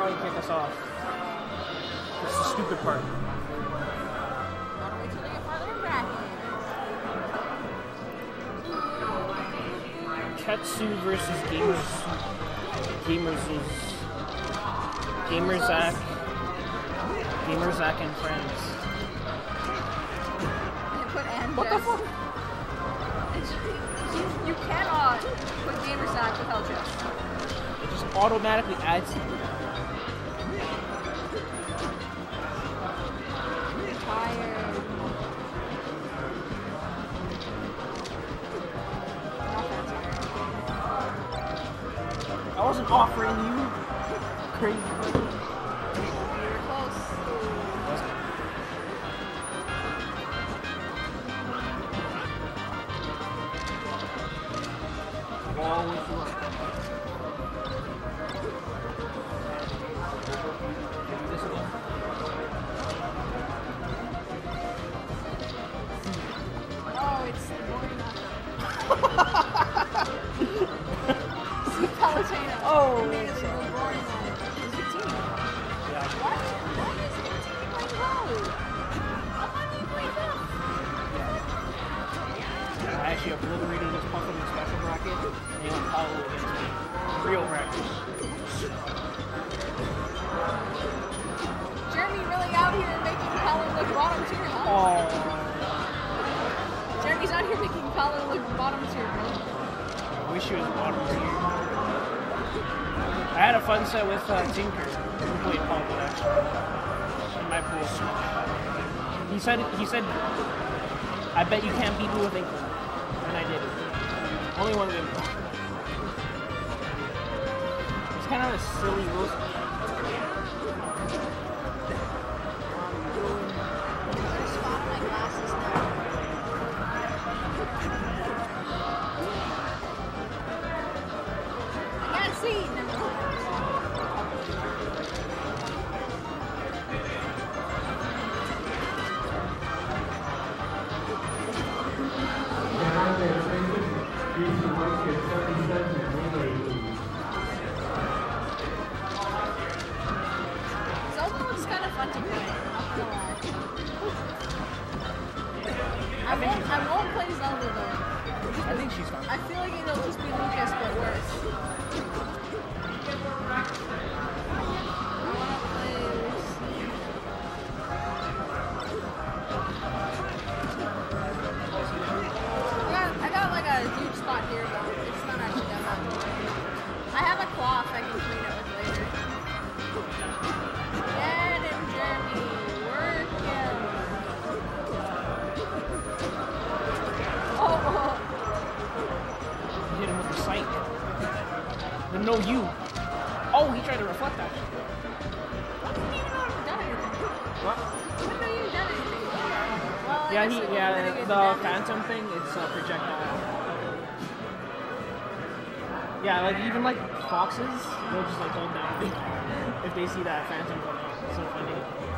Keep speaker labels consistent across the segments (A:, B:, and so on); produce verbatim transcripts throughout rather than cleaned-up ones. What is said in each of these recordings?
A: probably kick us off. That's the stupid part.
B: Gotta wait till they get farther in bracket.
A: Ketsu versus Gamers. Gamers is. Gamerzak. Gamerzak and friends.
B: Put and
A: What the fuck?
B: It's, you, you cannot put Gamerzak without Jess.
A: It just automatically adds to it.
B: Tired. Not that tired.
A: I wasn't offering you. Crazy.
B: You were close.
A: Always look. This one.
B: Oh, it's boring. See Palutena.
A: Oh,
B: Immediately we're boring on it. Is your team?
A: Yeah.
B: Why? Why is your team like low? How about you play them?
A: I actually obliterated this puff in the special bracket, and he went Paulo against me. Real bracket.
B: Jeremy really out here making Paolo look bottom tier, huh?
A: Oh.
B: Jeremy's out here making Paolo look bottom tier, bro.
A: I wish he was bottom tier. I had a fun set with uh, Tinker, who played Paulo actually, in my pool. He said, he said, I bet you can't beat me with Inkling. And I did it. Only one game. It's kind of a silly roast.
B: There's spot on my glasses now. I can't see. Never mind. Zelda looks kind of fun to play. Not gonna lie. I won't. I won't play Zelda though.
A: I think she's fun.
B: I feel like it'll just be Lucas, but worse. I wanna play Lucy. I got, I got like a huge spot here, but it's not actually that bad. I have a cloth I can clean it with later. Get him, Jeremy. Work him. Oh, oh.
A: Hit him with the sight. The no you. Oh, he tried to reflect that.
B: I didn't even know I've done anything.
A: What?
B: I didn't know you've done anything. Well, I
A: Yeah,
B: guess
A: he,
B: it won't
A: yeah,
B: mitigate
A: the
B: damage.
A: phantom thing, it's a projectile. Yeah, like even like foxes, they'll just like hold down if they see that phantom coming. It's so funny.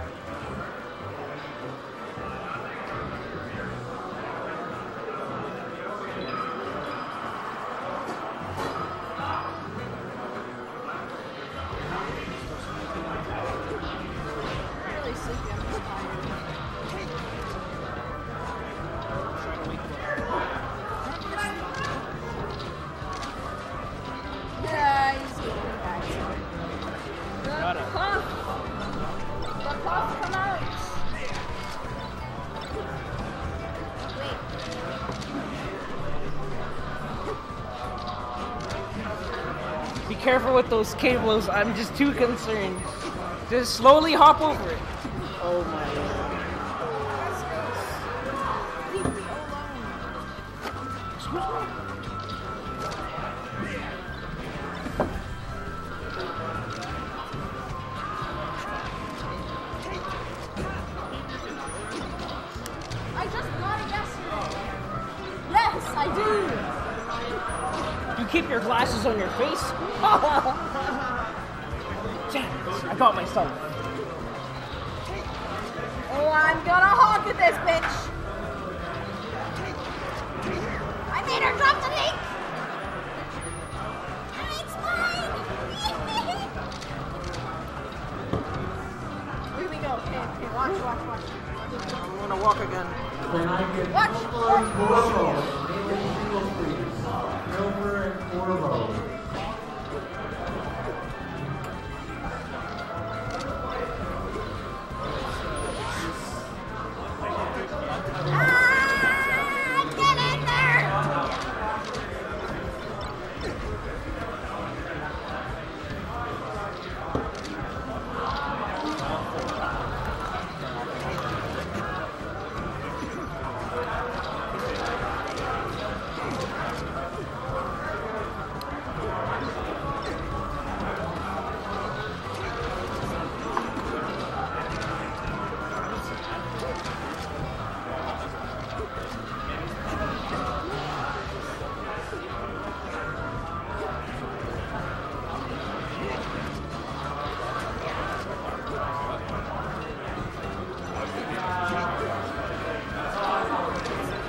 B: I'm not really sleepy, I'm just tired.
A: Try to wake them
B: Yeah, he's getting back. The
A: Got it.
B: puff! The puff, come out! Wait.
A: up. Be careful with those cables. I'm just too concerned. Just slowly hop over it. Oh my god.
B: Leave me alone.
A: Excuse me?
B: I just got it yesterday. Yes, I do.
A: You keep your glasses on your face? Damn it, I got myself.
B: Oh, I'm gonna honk at this bitch. I made her drop the link. It's mine. Here we go. Okay, okay, watch, watch, watch.
C: I'm gonna walk again.
D: Can I get
B: Watch,
D: Silver
B: watch.
D: and Corvo? Name the singles, please. Silver and Corvo.
B: Ah, get in there!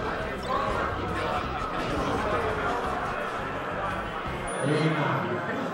D: Amen.